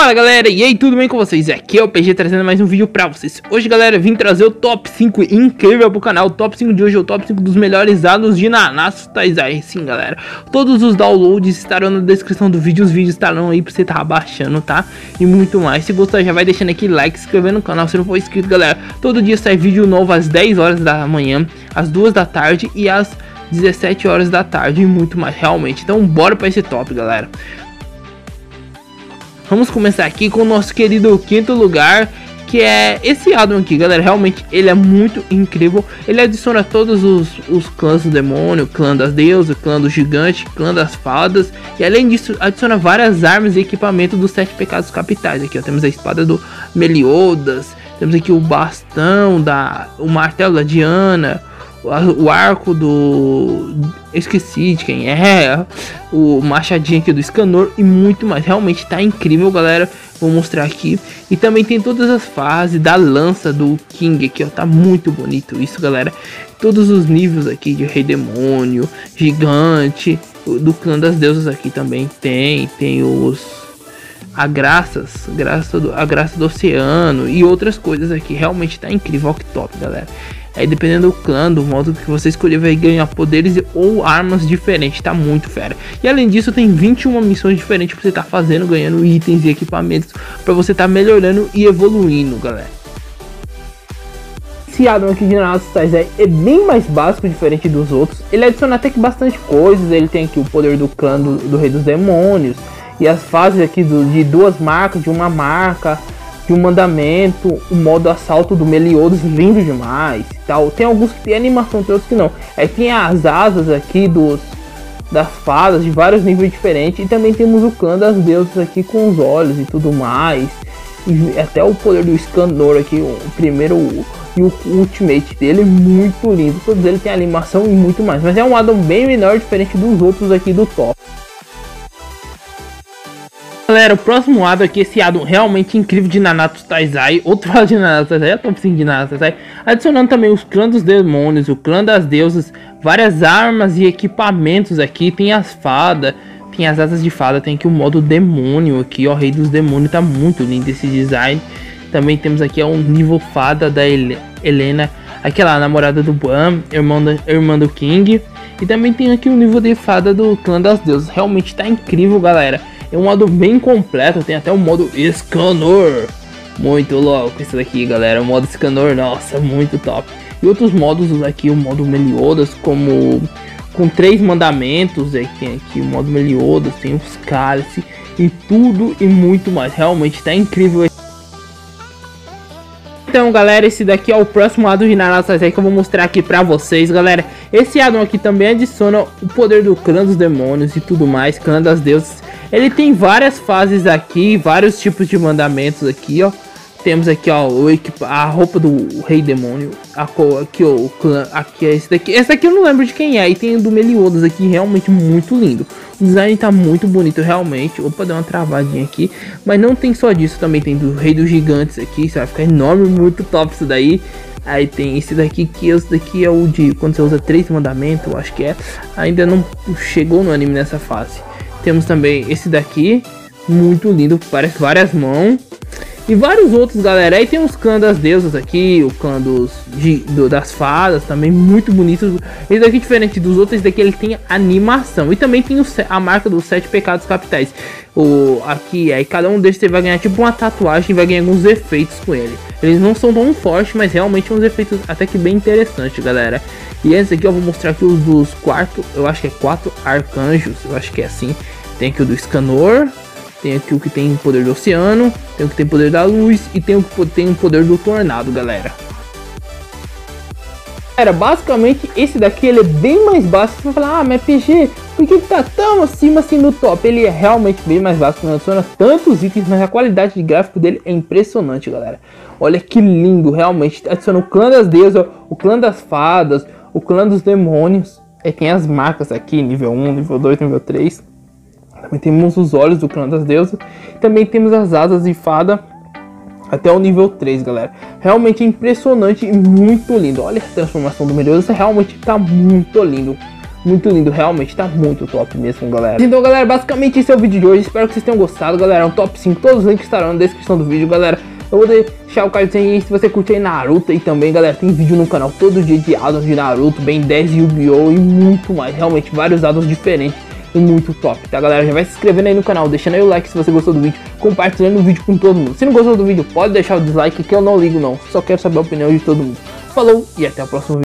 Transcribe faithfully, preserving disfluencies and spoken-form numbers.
Fala galera, e aí, tudo bem com vocês? Aqui é o P G trazendo mais um vídeo pra vocês. Hoje galera, vim trazer o top cinco incrível pro canal. O top cinco de hoje é o top cinco dos melhores addons de Nanatsu Taizai. Sim galera, todos os downloads estarão na descrição do vídeo. Os vídeos estarão aí pra você estar baixando, tá? E muito mais. Se gostar já vai deixando aqui like, se inscrevendo no canal se não for inscrito galera. Todo dia sai vídeo novo às dez horas da manhã, às duas da tarde e às dezessete horas da tarde e muito mais realmente. Então bora pra esse top galera. Vamos começar aqui com o nosso querido quinto lugar, que é esse addon aqui, galera. Realmente ele é muito incrível. Ele adiciona todos os, os clãs do demônio, clã das deusas, clã do gigante, clã das fadas. E além disso, adiciona várias armas e equipamentos dos sete pecados capitais. Aqui ó, temos a espada do Meliodas, temos aqui o bastão, da, o martelo da Diana, o arco do... esqueci de quem é, o machadinho aqui do Escanor e muito mais. Realmente tá incrível galera, vou mostrar aqui. E também tem todas as fases da lança do King aqui ó, tá muito bonito isso galera. Todos os níveis aqui de Rei Demônio, Gigante, do clã das deusas aqui também tem, tem os... a graças, graça do, a graça do oceano e outras coisas aqui. Realmente tá incrível, ó, que top galera. Aí dependendo do clã, do modo que você escolher, vai ganhar poderes ou armas diferentes, tá muito fera. E além disso tem vinte e uma missões diferentes pra você tá fazendo, ganhando itens e equipamentos pra você tá melhorando e evoluindo galera. Esse addon aqui de Nanatsu Taizai é bem mais básico, diferente dos outros. Ele adiciona até que bastante coisas. Ele tem aqui o poder do clã do, do Rei dos Demônios e as fases aqui do, de duas marcas, de uma marca, de um mandamento, o modo assalto do Meliodas, lindo demais, tal. Tem alguns que tem animação, tem outros que não. Aí tem as asas aqui dos das fadas de vários níveis diferentes e também temos o clã das deusas aqui com os olhos e tudo mais. E até o poder do Escanor aqui, o primeiro e o ultimate dele, muito lindo. Todos eles têm animação e muito mais, mas é um addon bem menor, diferente dos outros aqui do top. Galera, o próximo addon aqui, esse addon realmente incrível de Nanatsu Taizai, outro addon de Nanatsu Taizai, é top cinco de Nanatsu Taizai, adicionando também os clãs dos demônios, o clã das deusas, várias armas e equipamentos aqui, tem as fadas, tem as asas de fada, tem aqui o modo demônio aqui, ó, Rei dos Demônios, tá muito lindo esse design. Também temos aqui ó, um nível fada da Hel Helena, aquela namorada do Bam, irmã, da, irmã do King, e também tem aqui o nível de fada do clã das deusas, realmente tá incrível galera. É um addon bem completo, tem até o modo Escanor, muito louco isso daqui galera, o modo Escanor, nossa, muito top. E outros modos aqui, o modo Meliodas, como com três mandamentos, aí tem aqui o modo Meliodas, tem os cálices e tudo e muito mais, realmente tá incrível. Então galera, esse daqui é o próximo addon de Nanatsu Taizai que eu vou mostrar aqui pra vocês galera. Esse addon aqui também adiciona o poder do clã dos demônios e tudo mais, clã das deusas. Ele tem várias fases aqui, vários tipos de mandamentos aqui, ó. Temos aqui, ó, o equipa a roupa do Rei Demônio, a aqui, ó, o clã, aqui é esse daqui. Esse daqui eu não lembro de quem é, e tem o do Meliodas aqui, realmente muito lindo. O design tá muito bonito, realmente. Opa, deu uma travadinha aqui, mas não tem só disso, também tem do Rei dos Gigantes aqui, isso vai ficar enorme, muito top isso daí. Aí tem esse daqui, que esse daqui é o de quando você usa três mandamentos, eu acho que é. Ainda não chegou no anime nessa fase. Temos também esse daqui, muito lindo, parece várias mãos. E vários outros, galera. Aí tem os clãs das deusas aqui, o clã dos, de, do, das fadas, também muito bonito. Esse daqui, diferente dos outros, esse daqui ele tem animação. E também tem o, a marca dos sete pecados capitais. O, aqui, aí cada um desses você vai ganhar tipo uma tatuagem e vai ganhar alguns efeitos com ele. Eles não são tão fortes, mas realmente uns efeitos até que bem interessantes, galera. E esse aqui eu vou mostrar aqui os dos quarto, eu acho que é quatro arcanjos, eu acho que é assim. Tem aqui o do Escanor, tem aqui o que tem o poder do oceano, tem o que tem poder da luz e tem o que tem o poder do tornado, galera. Galera, basicamente esse daqui ele é bem mais básico. Você vai falar, ah, mas P G, por que tá tão acima assim no top? Ele é realmente bem mais básico, não adiciona tantos itens, mas a qualidade de gráfico dele é impressionante, galera. Olha que lindo, realmente. Adiciona o clã das deusas, o clã das fadas, o clã dos demônios. Aí tem as marcas aqui, nível um, nível dois, nível três. Também temos os olhos do clã das deusas. Também temos as asas de fada até o nível três, galera. Realmente é impressionante e muito lindo. Olha a transformação do Meliodas, realmente tá muito lindo. muito lindo, realmente tá muito top mesmo, galera. Então, galera, basicamente esse é o vídeo de hoje, espero que vocês tenham gostado, galera. É um top cinco, todos os links estarão na descrição do vídeo, galera. Eu vou deixar o cardzinho aí se você curte aí Naruto aí também, galera. Tem vídeo no canal todo dia de addons de Naruto, Ben dez, Yu-Gi-Oh! E muito mais, realmente vários addons diferentes e muito top, tá, galera? Já vai se inscrevendo aí no canal, deixando aí o like se você gostou do vídeo, compartilhando o vídeo com todo mundo. Se não gostou do vídeo, pode deixar o dislike que eu não ligo não, só quero saber a opinião de todo mundo. Falou e até o próximo vídeo.